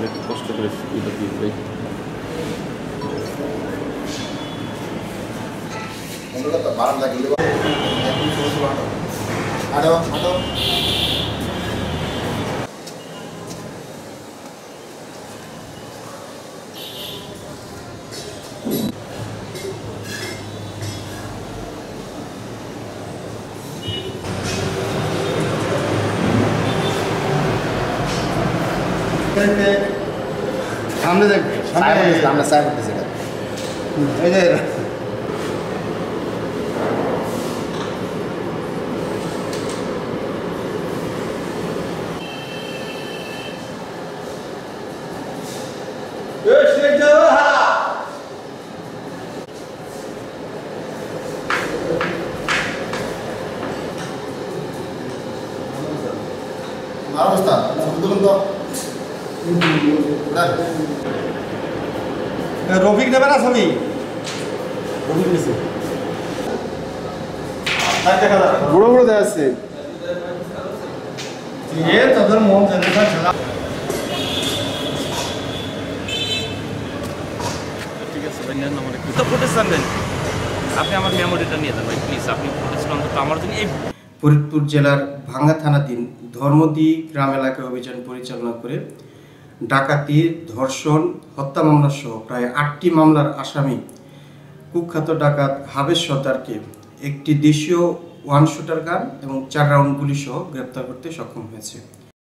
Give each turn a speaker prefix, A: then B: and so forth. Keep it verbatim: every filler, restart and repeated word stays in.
A: তাহলে একটু কষ্ট করে এটা দিয়ে দেয়।
B: Aduh, aduh. সামনে দেখবে আমরা সাইড করতেছি এটা এই যে এ শেখ যাও হা মার অবস্থা শুধু তো রফিক নেবে না ছবি রফিক নিছে বড় বড় দেয়া আছে এ তোদের মন জানে না খেলা
A: ঠিক আছে ভাই নেন আমার একটু তো ফুটেজ দেন আপনি আমার মেমোরিটা নিয়ে যান ভাই প্লিজ আপনি ফুটেজটা অন্তত আমার জন্য এই
C: ফরিদপুর জেলার ভাঙ্গা থানাধীন ধর্মদি গ্রাম এলাকায় অভিযান পরিচালনা করে ডাকাতি, ধর্ষণ, হত্যা মামলা সহ প্রায় আটটি মামলার আসামি কুখ্যাত ডাকাত হাবেস সর্দারকে একটি দেশীয় ওয়ান শুটার গান এবং চার রাউন্ড গুলি সহ গ্রেপ্তার করতে সক্ষম হয়েছে।